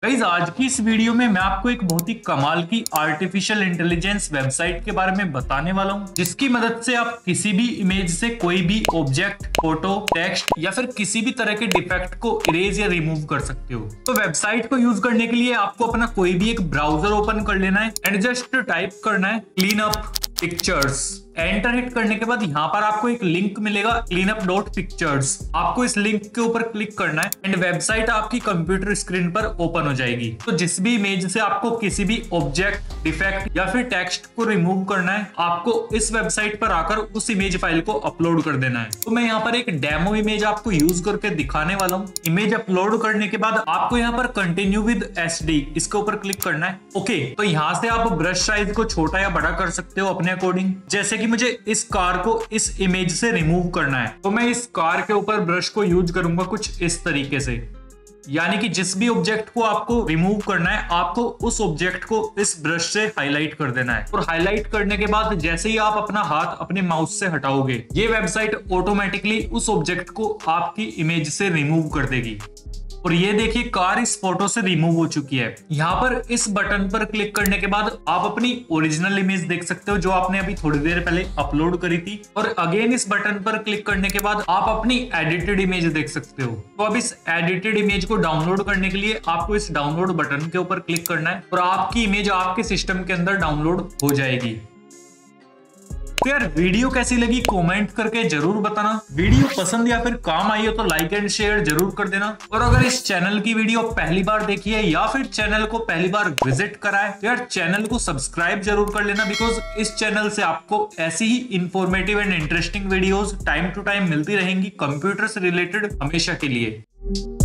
Guys, आज की इस वीडियो में मैं आपको एक बहुत ही कमाल की आर्टिफिशियल इंटेलिजेंस वेबसाइट के बारे में बताने वाला हूं, जिसकी मदद से आप किसी भी इमेज से कोई भी ऑब्जेक्ट, फोटो, टेक्स्ट या फिर किसी भी तरह के डिफेक्ट को इरेज या रिमूव कर सकते हो। तो वेबसाइट को यूज करने के लिए आपको अपना कोई भी एक ब्राउजर ओपन कर लेना है एंड जस्ट टाइप करना है clean up pictures. Enter hit करने के बाद यहाँ पर आपको एक लिंक मिलेगा cleanup.pictures। आपको इस लिंक के ऊपर क्लिक करना है एंड वेबसाइट आपकी कंप्यूटर स्क्रीन पर ओपन हो जाएगी। तो जिस भी इमेज से आपको किसी भी ऑब्जेक्ट, डिफेक्ट या फिर टेक्स्ट को रिमूव करना है, आपको इस वेबसाइट पर आकर उस इमेज फाइल को अपलोड कर देना है। तो मैं यहाँ पर एक डेमो इमेज आपको यूज करके दिखाने वाला हूँ। इमेज अपलोड करने के बाद आपको यहाँ पर कंटिन्यू विद SD इसके ऊपर क्लिक करना है। ओके, तो यहाँ से आप ब्रश साइज को छोटा या बड़ा कर सकते हो अपने अकॉर्डिंग। जैसे कि मुझे इस कार को इस इमेज से रिमूव करना है, तो मैं इस कार के ऊपर ब्रश को यूज करूंगा कुछ इस तरीके से। यानी कि जिस भी ऑब्जेक्ट को आपको रिमूव करना है, आपको उस ऑब्जेक्ट को इस ब्रश से हाईलाइट कर देना है। और हाईलाइट करने के बाद जैसे ही आप अपना हाथ अपने माउस से हटाओगे, ये वेबसाइट ऑटोमेटिकली उस ऑब्जेक्ट को आपकी इमेज से रिमूव कर देगी। और ये देखिए, कार इस फोटो से रिमूव हो चुकी है। यहाँ पर इस बटन पर क्लिक करने के बाद आप अपनी ओरिजिनल इमेज देख सकते हो, जो आपने अभी थोड़ी देर पहले अपलोड करी थी। और अगेन इस बटन पर क्लिक करने के बाद आप अपनी एडिटेड इमेज देख सकते हो। तो अब इस एडिटेड इमेज को डाउनलोड करने के लिए आपको इस डाउनलोड बटन के ऊपर क्लिक करना है और आपकी इमेज आपके सिस्टम के अंदर डाउनलोड हो जाएगी। तो यार, वीडियो कैसी लगी कमेंट करके जरूर बताना। वीडियो पसंद या फिर काम आई हो तो लाइक एंड शेयर जरूर कर देना। और अगर इस चैनल की वीडियो पहली बार देखी है या फिर चैनल को पहली बार विजिट करा है, तो यार चैनल को सब्सक्राइब जरूर कर लेना, बिकॉज इस चैनल से आपको ऐसी ही informative and interesting videos time to time मिलती रहेंगी, कंप्यूटर से रिलेटेड हमेशा के लिए।